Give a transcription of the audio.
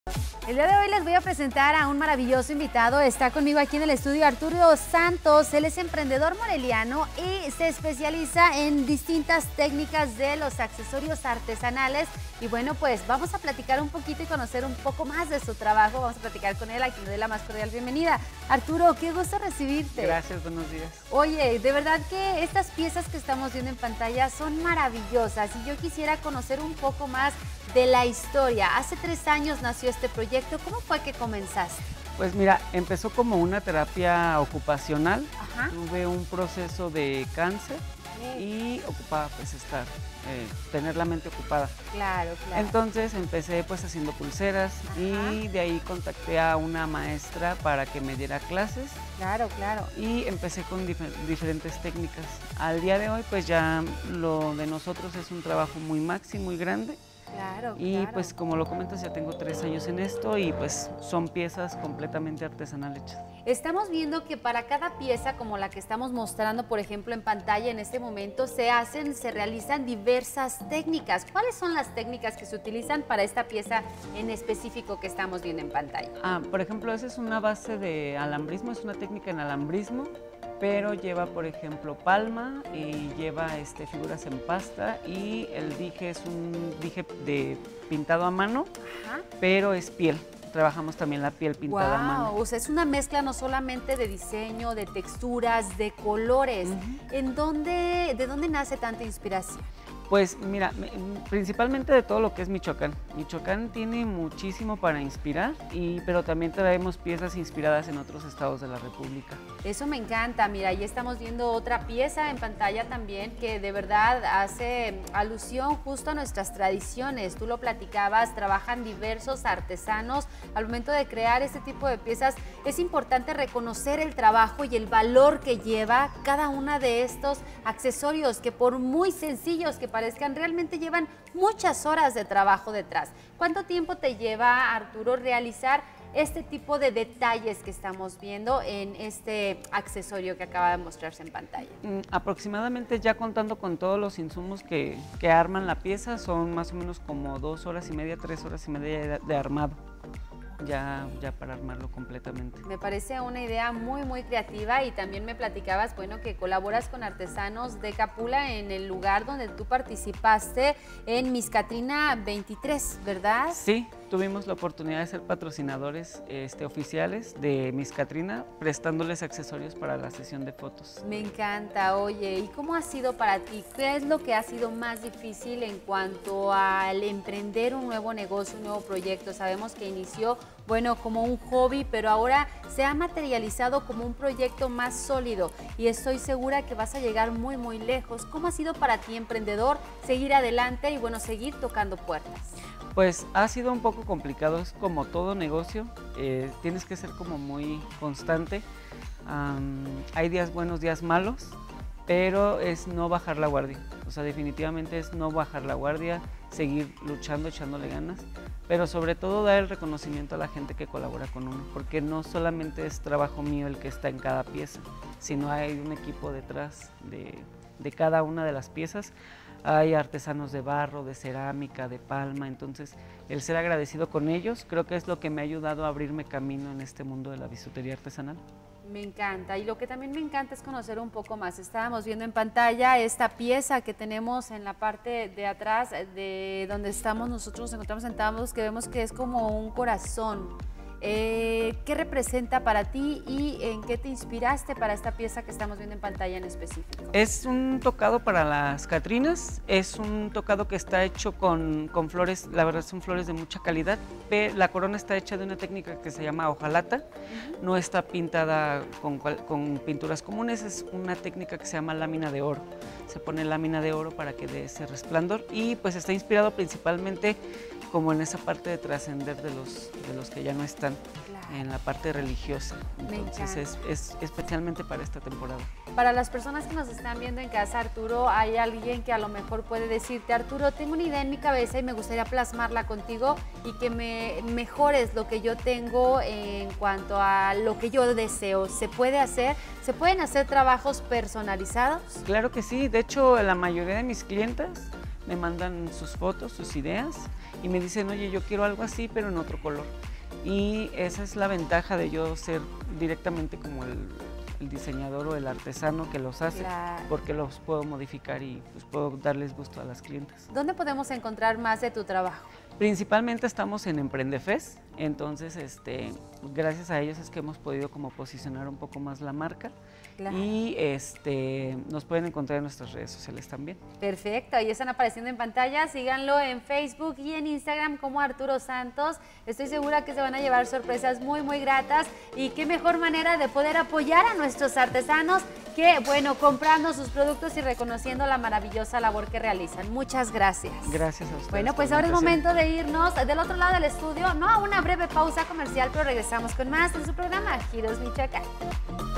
El día de hoy les voy a presentar a un maravilloso invitado. Está conmigo aquí en el estudio Arturo Santos. Él es emprendedor moreliano y se especializa en distintas técnicas de los accesorios artesanales. Y bueno, pues vamos a platicar un poquito y conocer un poco más de su trabajo. Vamos a platicar con él, a quien le doy la más cordial bienvenida. Arturo, qué gusto recibirte. Gracias, buenos días. Oye, de verdad que estas piezas que estamos viendo en pantalla son maravillosas y yo quisiera conocer un poco más de la historia. Hace 3 años nació este proyecto. ¿Cómo fue que comenzaste? Pues mira, empezó como una terapia ocupacional. Ajá. Tuve un proceso de cáncer y ocupaba pues tener la mente ocupada. Claro, claro. Entonces empecé pues haciendo pulseras. Ajá. Y de ahí contacté a una maestra para que me diera clases. Claro, claro. Y empecé con diferentes técnicas. Al día de hoy pues ya lo de nosotros es un trabajo muy maxi, muy grande. Claro, Y claro. pues como lo comentas, ya tengo 3 años en esto y pues son piezas completamente artesanal hechas. Estamos viendo que para cada pieza como la que estamos mostrando, por ejemplo, en pantalla en este momento, se realizan diversas técnicas. ¿Cuáles son las técnicas que se utilizan para esta pieza en específico que estamos viendo en pantalla? Por ejemplo, esa es una base de alambrismo, es una técnica en alambrismo, pero lleva, por ejemplo, palma y lleva figuras en pasta y el dije es un dije de pintado a mano. Ajá. Pero es piel. Trabajamos también la piel pintada a mano. O sea, es una mezcla no solamente de diseño, de texturas, de colores. ¿De dónde nace tanta inspiración? Pues mira, principalmente de todo lo que es Michoacán. Michoacán tiene muchísimo para inspirar, pero también traemos piezas inspiradas en otros estados de la República. Eso me encanta, mira, ahí estamos viendo otra pieza en pantalla también que de verdad hace alusión justo a nuestras tradiciones. Tú lo platicabas, trabajan diversos artesanos. Al momento de crear este tipo de piezas es importante reconocer el trabajo y el valor que lleva cada una de estos accesorios que por muy sencillos que parezcan, realmente llevan muchas horas de trabajo detrás. ¿Cuánto tiempo te lleva, Arturo, realizar este tipo de detalles que estamos viendo en este accesorio que acaba de mostrarse en pantalla? Aproximadamente, ya contando con todos los insumos que arman la pieza, son más o menos como 2 horas y media, 3 horas y media de armado. Ya para armarlo completamente. Me parece una idea muy, muy creativa y también me platicabas, bueno, que colaboras con artesanos de Capula en el lugar donde tú participaste en Miss Catrina 23, ¿verdad? Sí, tuvimos la oportunidad de ser patrocinadores oficiales de Miss Catrina, prestándoles accesorios para la sesión de fotos. Me encanta. Oye, ¿y cómo ha sido para ti? ¿Qué es lo que ha sido más difícil en cuanto al emprender un nuevo negocio, un nuevo proyecto? Sabemos que inició, bueno, como un hobby, pero ahora se ha materializado como un proyecto más sólido y estoy segura que vas a llegar muy, muy lejos. ¿Cómo ha sido para ti, emprendedor, seguir adelante y, bueno, seguir tocando puertas? Pues ha sido un poco complicado, es como todo negocio, tienes que ser como muy constante. Hay días buenos, días malos, pero es no bajar la guardia. O sea, definitivamente es no bajar la guardia, seguir luchando, echándole ganas, pero sobre todo dar el reconocimiento a la gente que colabora con uno, porque no solamente es trabajo mío el que está en cada pieza, sino hay un equipo detrás de cada una de las piezas. Hay artesanos de barro, de cerámica, de palma, entonces el ser agradecido con ellos creo que es lo que me ha ayudado a abrirme camino en este mundo de la bisutería artesanal. Me encanta, y lo que también me encanta es conocer un poco más. Estábamos viendo en pantalla esta pieza que tenemos en la parte de atrás de donde nosotros nos encontramos sentados, que vemos que es como un corazón. ¿Qué representa para ti y en qué te inspiraste para esta pieza que estamos viendo en pantalla en específico? Es un tocado para las Catrinas, es un tocado que está hecho con flores, la verdad son flores de mucha calidad, pero la corona está hecha de una técnica que se llama hojalata, no está pintada con pinturas comunes, es una técnica que se llama lámina de oro. Se pone lámina de oro para que dé ese resplandor y pues está inspirado principalmente como en esa parte de trascender de los que ya no están, en la parte religiosa. Entonces es especialmente para esta temporada. Para las personas que nos están viendo en casa, Arturo, hay alguien que a lo mejor puede decirte: Arturo, tengo una idea en mi cabeza y me gustaría plasmarla contigo y que me mejores lo que yo tengo en cuanto a lo que yo deseo. ¿Se puede hacer? ¿Se pueden hacer trabajos personalizados? Claro que sí, de hecho la mayoría de mis clientas me mandan sus fotos, sus ideas y me dicen, oye, yo quiero algo así, pero en otro color. Y esa es la ventaja de yo ser directamente como el diseñador o el artesano que los hace, claro, porque los puedo modificar y pues puedo darles gusto a las clientas. ¿Dónde podemos encontrar más de tu trabajo? Principalmente estamos en Emprendefest, entonces gracias a ellos es que hemos podido como posicionar un poco más la marca. Claro. Y nos pueden encontrar en nuestras redes sociales también. Perfecto, ahí están apareciendo en pantalla, síganlo en Facebook y en Instagram como Arturo Santos. Estoy segura que se van a llevar sorpresas muy, muy gratas y qué mejor manera de poder apoyar a nuestros artesanos que, bueno, comprando sus productos y reconociendo la maravillosa labor que realizan. Muchas gracias. Gracias a ustedes. Bueno, pues ahora es momento de irnos del otro lado del estudio, no a una breve pausa comercial, pero regresamos con más en su programa Giros Michoacán.